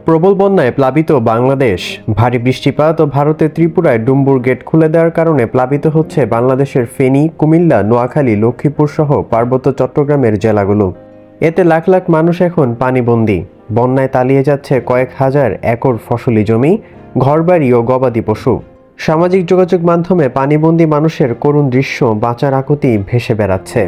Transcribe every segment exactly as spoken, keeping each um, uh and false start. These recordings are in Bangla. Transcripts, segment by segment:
প্রবল বন্যায় প্লাবিত বাংলাদেশ। ভারী বৃষ্টিপাত ও ভারতের ত্রিপুরায় ডুম্বুর গেট খুলে দেওয়ার কারণে প্লাবিত হচ্ছে বাংলাদেশের ফেনী, কুমিল্লা, নোয়াখালী, লক্ষ্মীপুর সহ পার্বত্য চট্টগ্রামের জেলাগুলো। এতে লাখ লাখ মানুষ এখন পানিবন্দী। বন্যায় তলিয়ে যাচ্ছে কয়েক হাজার একর ফসলি জমি, ঘরবাড়ি ও গবাদি পশু। সামাজিক যোগাযোগ মাধ্যমে পানিবন্দী মানুষের করুণ দৃশ্য বাঁচার আকুতি ভেসে বেড়াচ্ছে।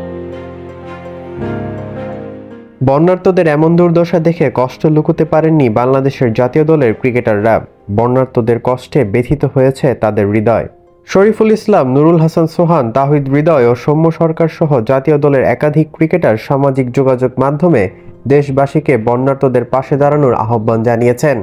বন্যার্তদের এমন দুর্দশা দেখে কষ্ট লুকোতে পারেননি বাংলাদেশের জাতীয় দলের ক্রিকেটাররা। বন্যার্তদের কষ্টে ব্যথিত হয়েছে তাদের হৃদয়। শরীফুল ইসলাম, নুরুল হাসান সোহান, তাহিদ হৃদয় ও সৌম্য সরকার সহ জাতীয় দলের একাধিক ক্রিকেটার সামাজিক যোগাযোগ মাধ্যমে দেশবাসীকে বন্যার্তদের পাশে দাঁড়ানোর আহ্বান জানিয়েছেন।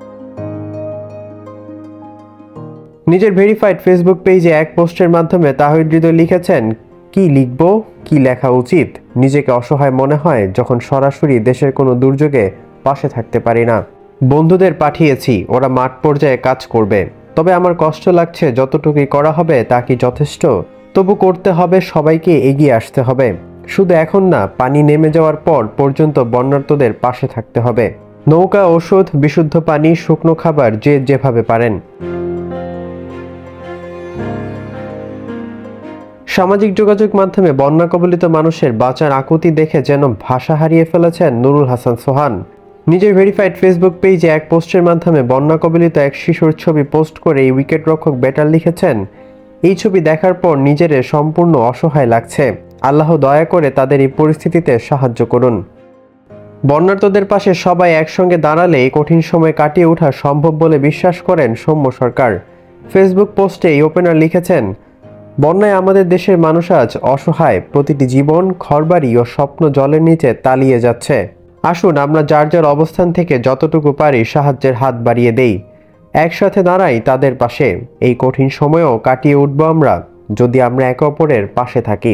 নিজের ভেরিফাইড ফেসবুক পেজে এক পোস্টের মাধ্যমে তাহিদ হৃদয় লিখেছেন, কি লিখব, কি লেখা উচিত? নিজেকে অসহায় মনে হয় যখন সরাসরি দেশের কোনো দুর্যোগে পাশে থাকতে পারি না। বন্ধুদের পাঠিয়েছি, ওরা মাঠ পর্যায়ে কাজ করবে। তবে আমার কষ্ট লাগছে, যতটুকুই করা হবে তা কি যথেষ্ট? তবু করতে হবে, সবাইকে এগিয়ে আসতে হবে। শুধু এখন না, পানি নেমে যাওয়ার পর পর্যন্ত বন্যার্তদের পাশে থাকতে হবে। নৌকা, ওষুধ, বিশুদ্ধ পানি, শুকনো খাবার যে যেভাবে পারেন। সামাজিক যোগাযোগ মাধ্যমে বন্যা কবলিত মানুষের বাঁচার আকুতি দেখে যেন ভাষা হারিয়ে ফেলেছেন নুরুল হাসান সোহান। নিজের ভেরিফাইড ফেসবুক পেজে এক পোস্টের মাধ্যমে বন্যা কবলিত এক শিশুর ছবি পোস্ট করে এই উইকেট রক্ষক ব্যাটার লিখেছেন, এই ছবি দেখার পর নিজের সম্পূর্ণ অসহায় লাগছে। আল্লাহ দয়া করে তাদের এই পরিস্থিতিতে সাহায্য করুন। বন্যার্তদের পাশে সবাই একসঙ্গে দাঁড়ালে এই কঠিন সময় কাটিয়ে ওঠা সম্ভব বলে বিশ্বাস করেন সৌম্য সরকার। ফেসবুক পোস্টে এই ওপেনার লিখেছেন, বন্যায় আমাদের দেশের মানুষ আজ অসহায়। প্রতিটি জীবন, ঘরবাড়ি ও স্বপ্ন জলের নিচে তলিয়ে যাচ্ছে। আসুন আমরা যার যার অবস্থান থেকে যতটুকু পারি সাহায্যের হাত বাড়িয়ে দেই। একসাথে দাঁড়াই তাদের পাশে। এই কঠিন সময়ও কাটিয়ে উঠব আমরা, যদি আমরা একে অপরের পাশে থাকি।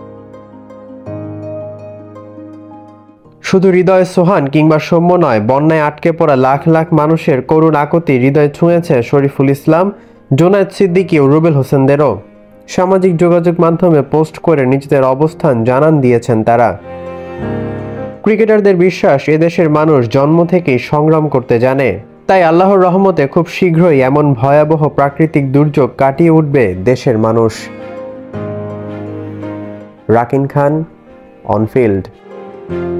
শুধু হৃদয় সোহান কিংবা সৌম্য নয়, বন্যায় আটকে পড়া লাখ লাখ মানুষের করুণ আকুতি হৃদয় ছুঁয়েছে শরীফুল ইসলাম, জোনায়েদ সিদ্দিকী ও রুবেল হোসেনদেরও। সামাজিক যোগাযোগ মাধ্যমে পোস্ট করে নিজেদের অবস্থান জানান দিয়েছেন তারা। ক্রিকেটারদের বিশ্বাস, এদেশের মানুষ জন্ম থেকেই সংগ্রাম করতে জানে। তাই আল্লাহর রহমতে খুব শীঘ্রই এমন ভয়াবহ প্রাকৃতিক দুর্যোগ কাটিয়ে উঠবে দেশের মানুষ। রাকিন খান, অনফিল্ড।